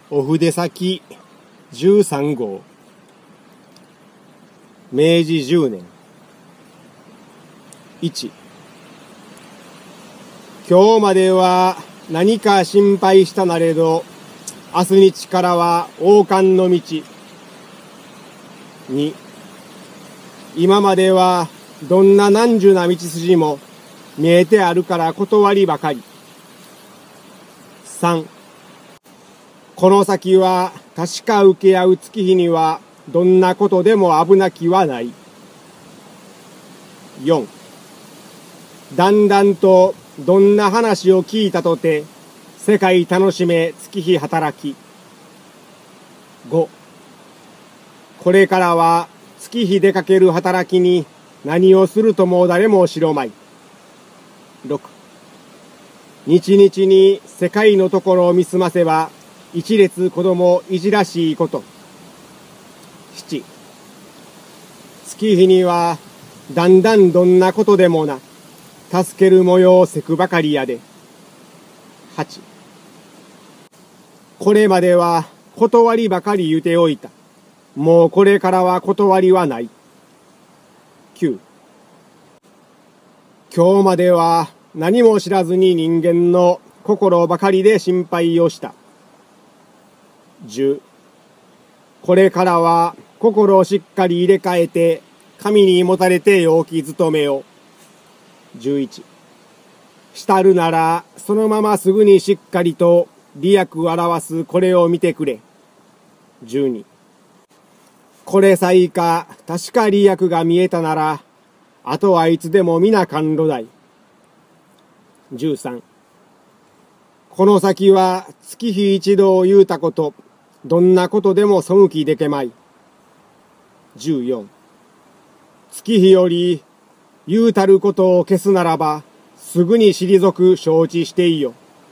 お筆先13号明治10年1今日までは何か心配したなれど明日日からは王冠の道2今まではどんな難樹な道筋も見えてあるから断りばかり3この先は確か受け合う月日にはどんなことでも危なきはない4だんだんとどんな話を聞いたとて世界楽しめ月日働き5これからは月日出かける働きに何をするとも誰も知ろまい6日々に世界のところを見すませば一列子供いじらしいこと7月日にはだんだんどんなことでもな助ける模様せくばかりやで8これまでは断りばかり言うておいたもうこれからは断りはない9今日までは何も知らずに人間の心ばかりで心配をした10これからは心をしっかり入れ替えて神にもたれて陽気勤めを11したるならそのまますぐにしっかりと利益を表すこれを見てくれ12これさいか確か利益が見えたならあとはいつでも皆甘露だい13この先は月日一度言うたことどんなことでも背きでけまい14月日より言うたることを消すならばすぐに退く承知していいよ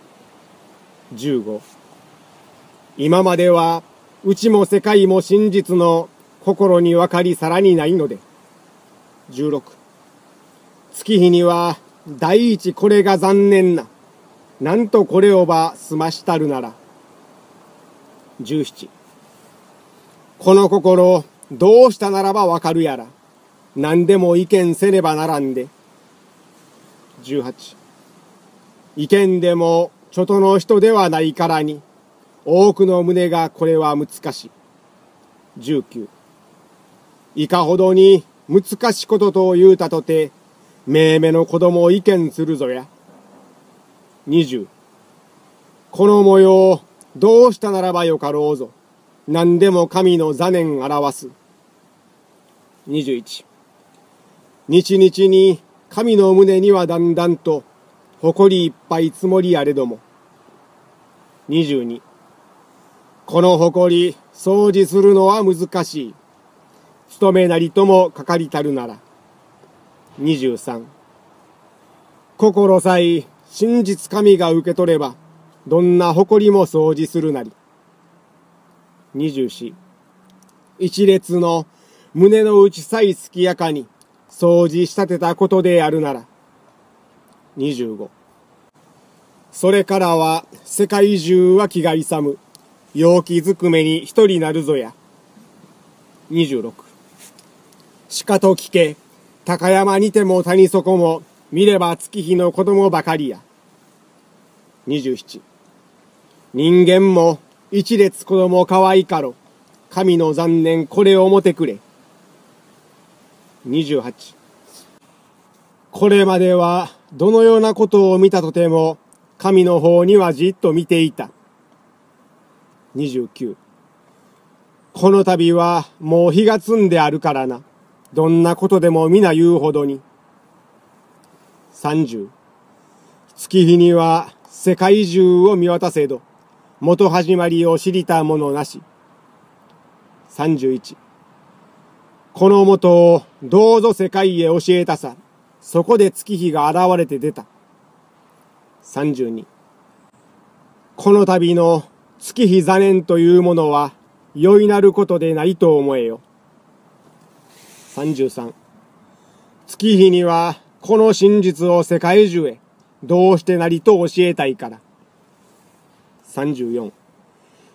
15今まではうちも世界も真実の心に分かりさらにないので16月日には第一これが残念ななんとこれをば済ましたるなら17この心どうしたならばわかるやら何でも意見せねばならんで18意見でもちょとの人ではないからに多くの胸がこれは難しい19いかほどに難しいことと言うたとてめいめの子供を意見するぞや20この模様どうしたならばよかろうぞ何でも神の座念表す21日々に神の胸にはだんだんと誇りいっぱい積もりあれども22この誇り掃除するのは難しい務めなりともかかりたるなら23心さえ真実神が受け取ればどんな誇りも掃除するなり24一列の胸の内さえすきやかに掃除したてたことであるなら25それからは世界中は気が勇む陽気ずくめに一人なるぞや26しかと聞け高山にても谷底も見れば月日の子供ばかりや27人間も一列子供かわいかろ神の残念これをもてくれ28これまではどのようなことを見たとても神の方にはじっと見ていた29この度はもう日が積んであるからなどんなことでも皆言うほどに30月日には世界中を見渡せど元始まりを知りたものなし31この元をどうぞ世界へ教えたさそこで月日が現れて出た32この度の月日残念というものは良いなることでないと思えよ33月日にはこの真実を世界中へどうしてなりと教えたいから34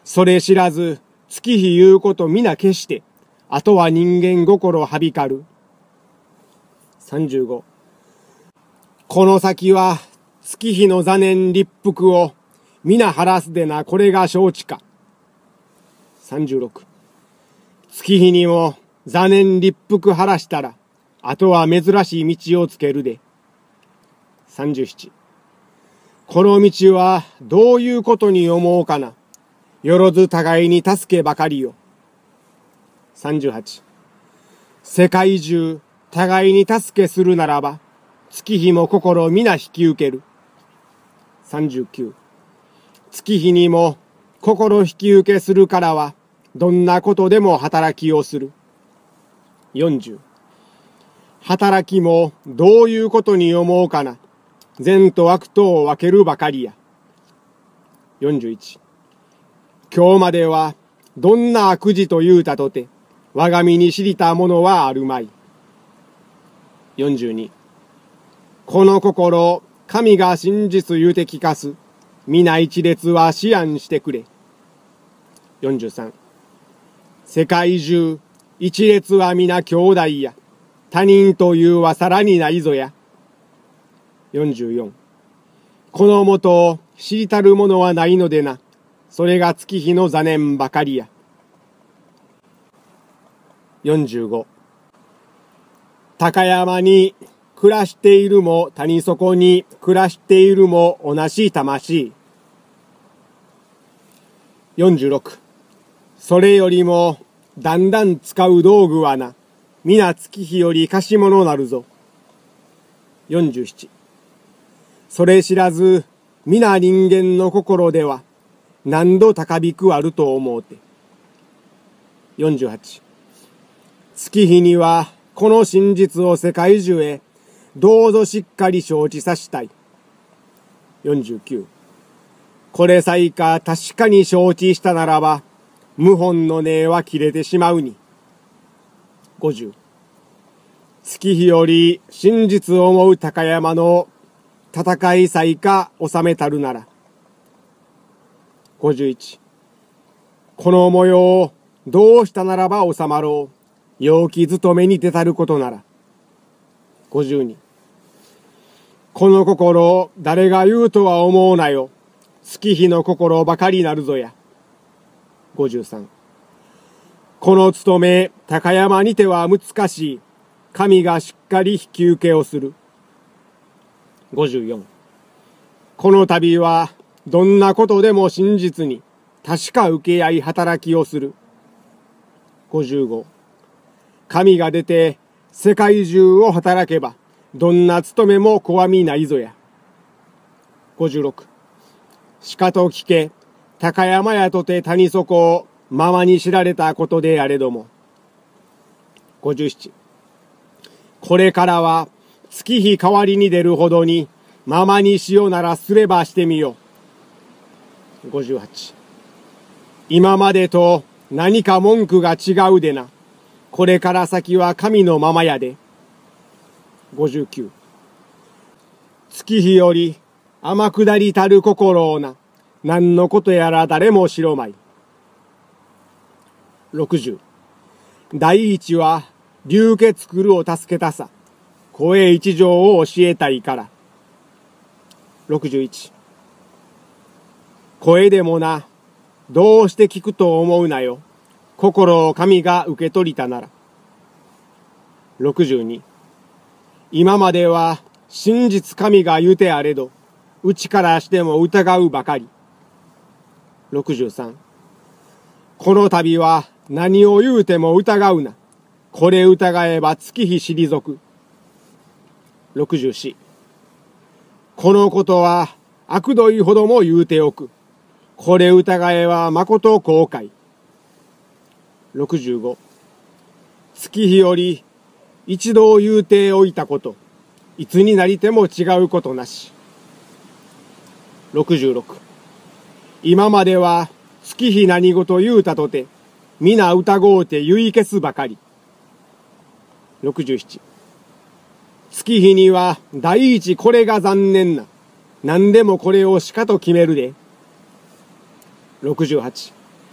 それ知らず、月日言うこと皆消して、あとは人間心はびかる。35。この先は、月日の残念立腹を、皆晴らすでな、これが承知か。36。月日にも、残念立腹晴らしたら、あとは珍しい道をつけるで。37。この道は、どういうことに思うかな。よろず互いに助けばかりよ。38。世界中、互いに助けするならば、月日も心皆引き受ける。39。月日にも心引き受けするからは、どんなことでも働きをする。40。働きもどういうことに思うかな。善と悪とを分けるばかりや。41。今日まではどんな悪事と言うたとて、我が身に知りたものはあるまい。42。この心、神が真実言うて聞かす。皆一列は思案してくれ。43。世界中、一列は皆兄弟や。他人というはさらにないぞや。44。このもとを知りたるものはないのでな。それが月日の残念ばかりや。45。高山に暮らしているも谷底に暮らしているも同じ魂。46。それよりもだんだん使う道具はな、皆月日より貸し物なるぞ。47。それ知らず皆人間の心では何度高びくあると思うて。48。月日にはこの真実を世界中へどうぞしっかり承知さしたい。49。これさいか確かに承知したならば謀反の根は切れてしまうに。50。月日より真実を思う高山の戦いさいか収めたるなら。51。この模様をどうしたならば収まろう。陽気勤めに出たることなら。52。この心を誰が言うとは思うなよ。月日の心ばかりなるぞや。53。この務め高山にては難しい。神がしっかり引き受けをする。54。この旅はどんなことでも真実に確か受け合い働きをする。55。神が出て世界中を働けばどんな務めも怖みないぞや。56。しかと聞け高山やとて谷底をままに知られたことであれども。57。これからは月日代わりに出るほどにままにしようならすればしてみよう。58。今までと何か文句が違うでな。これから先は神のままやで。59。月日より天下りたる心をな。何のことやら誰も知ろまい。60。第一は流家作るを助けたさ。声一条を教えたいから。61。声でもな、どうして聞くと思うなよ。心を神が受け取りたなら。62。今までは真実神が言うてあれど、うちからしても疑うばかり。63。この度は何を言うても疑うな。これ疑えば月日退く。64。このことは悪どいほども言うておく。これ疑えば誠後悔。65。月日より一度言うておいたこと、いつになりても違うことなし。66。今までは月日何事言うたとて、皆疑うて言い消すばかり。67。月日には第一これが残念な。何でもこれをしかと決めるで。68。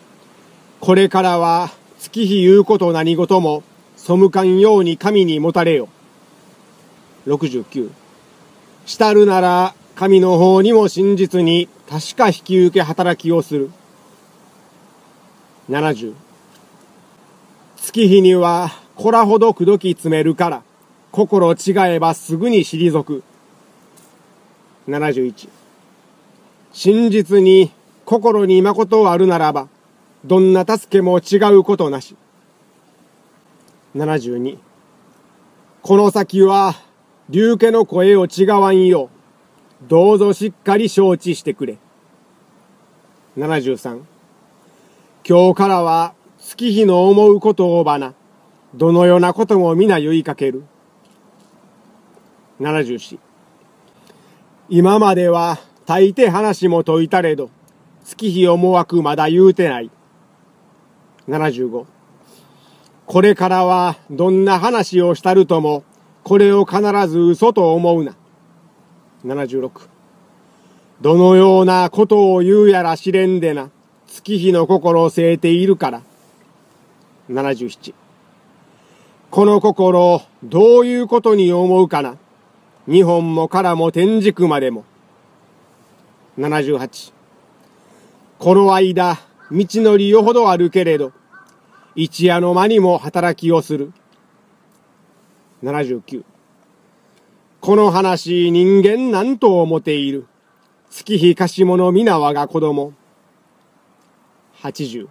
これからは月日言うこと何事も背かんように神にもたれよ。69。したるなら神の方にも真実に確か引き受け働きをする。70。月日にはこらほどくどき詰めるから心違えばすぐに退く。71。真実に心に誠あるならばどんな助けも違うことなし。72。この先は龍家の声を違わんようどうぞしっかり承知してくれ。73。今日からは月日の思うことをばなどのようなことも皆言いかける。74。今までは大抵話も解いたれど月日思惑まだ言うてない。75。これからはどんな話をしたるともこれを必ず嘘と思うな。76。どのようなことを言うやら知れんでな月日の心を据えているから。77。この心どういうことに思うかな日本もからも天竺までも。78。この間道のりよほどあるけれど一夜の間にも働きをする。79。この話人間なんと思っている月日貸し物皆我が子供。80。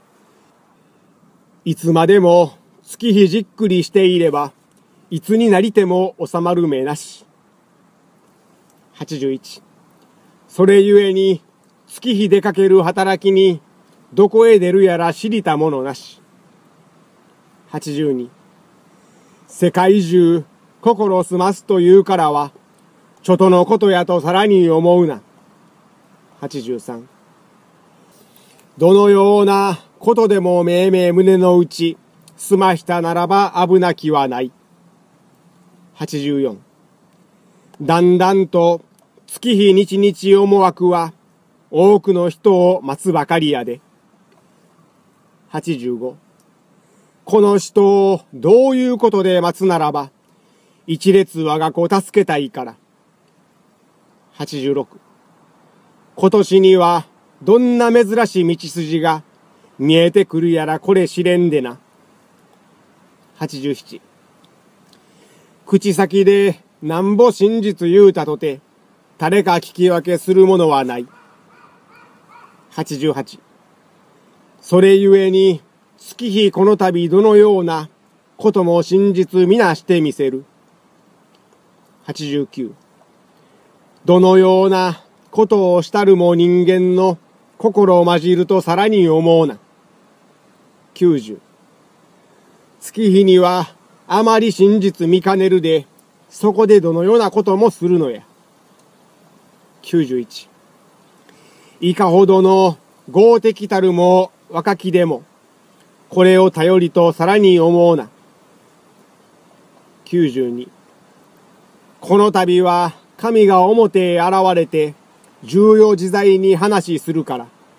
いつまでも月日じっくりしていればいつになりても収まる目なし。81。それゆえに月日出かける働きにどこへ出るやら知りたものなし。82。世界中心を澄ますというからはちょとのことやとさらに思うな。83。どのようなことでもめいめい胸の内済ましたならば危なきはない。84。だんだんと月日日々思惑は多くの人を待つばかりやで。85。この人をどういうことで待つならば一列我が子助けたいから。86。今年にはどんな珍しい道筋が見えてくるやらこれ知れんでな。87。口先でなんぼ真実言うたとて誰か聞き分けするものはない。88。それゆえに月日この度どのようなことも真実皆してみせる。89。どのようなことをしたるも人間の心を混じるとさらに思うな。90。月日にはあまり真実見かねるでそこでどのようなこともするのや。91。いかほどの豪敵たるも若きでもこれを頼りとさらに思うな。92。この度は神が表へ現れて重要自在に話するから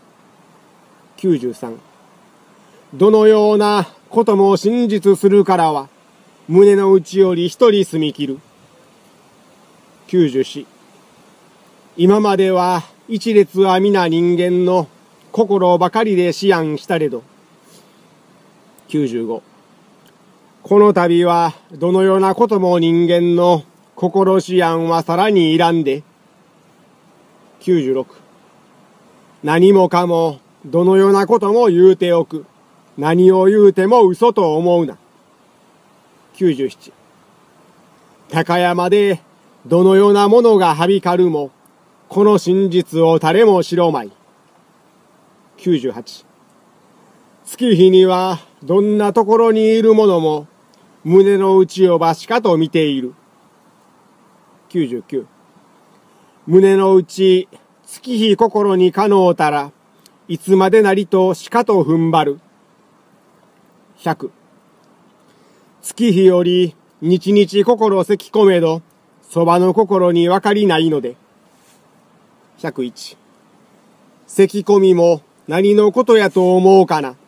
。93。どのようなことも真実するからは胸の内より一人住み切る。94。今までは一列は皆人間の心ばかりで思案したれど。95。この度はどのようなことも人間の心思案はさらにいらんで。96。何もかもどのようなことも言うておく。何を言うても嘘と思うな。97。高山でどのようなものがはびかるもこの真実を誰も知ろまい。98。月日にはどんなところにいるものも胸の内をばしかと見ている。99。胸の内月日心にかのうたらいつまでなりとしかと踏ん張る。100。月日より日々心せき込めどそばの心にわかりないので。101。せき込みも何のことやと思うかな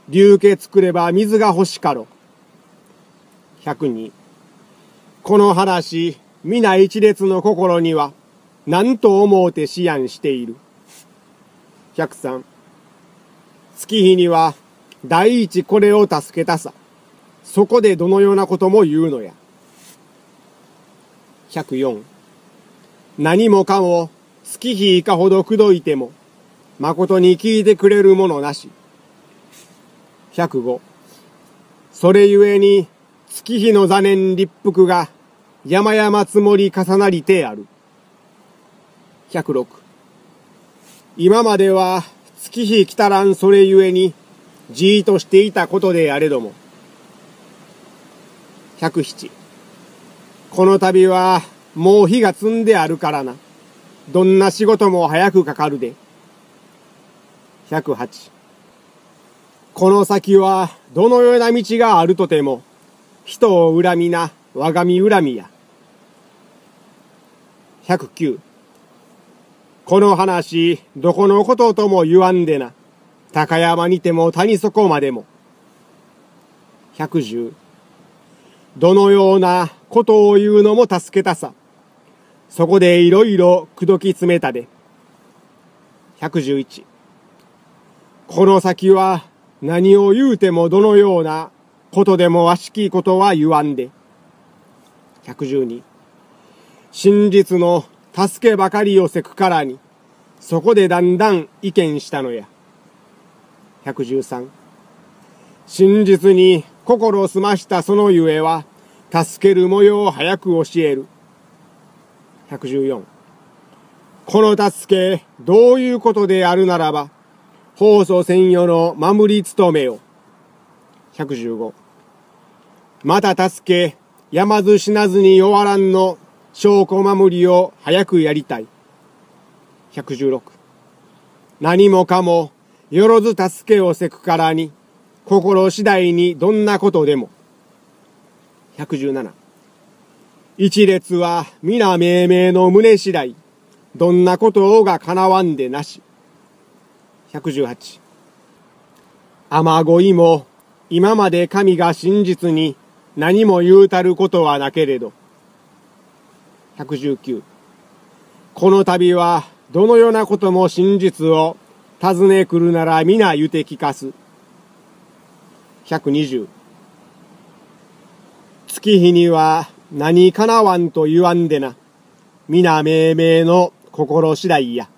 流家作れば水が欲しかろ。102。この話、皆一列の心には、何と思うて思案している。103。月日には、第一これを助けたさ。そこでどのようなことも言うのや。104。何もかも月日いかほどくどいても、誠に聞いてくれるものなし。105。それゆえに、月日の座念立腹が、山々積もり重なりてある。106。今までは、月日来たらんそれゆえに、じーとしていたことであれども。107。この度は、もう日が積んであるからな。どんな仕事も早くかかるで。108。この先はどのような道があるとても、人を恨みな我が身恨みや。109。この話、どこのこととも言わんでな。高山にても谷底までも。110。どのようなことを言うのも助けたさ。そこでいろいろ口説き詰めたで。111。この先は何を言うてもどのようなことでもわしきことは言わんで。112。真実の助けばかりをせくからに、そこでだんだん意見したのや。113。真実に心を澄ましたそのゆえは、助ける模様を早く教える。114。この助け、どういうことであるならば、放送専用の守り務めを。115。また助け、やまず死なずに弱らんの証拠守りを早くやりたい。116。何もかも、よろず助けをせくからに、心次第にどんなことでも。117。一列は皆命名の胸次第、どんなことが叶わんでなし。118。雨乞いも、今まで神が真実に何も言うたることはなけれど。119。この度は、どのようなことも真実を尋ねくるなら皆言うて聞かす。120。月日には何かなわんと言わんでな。皆命名の心次第や。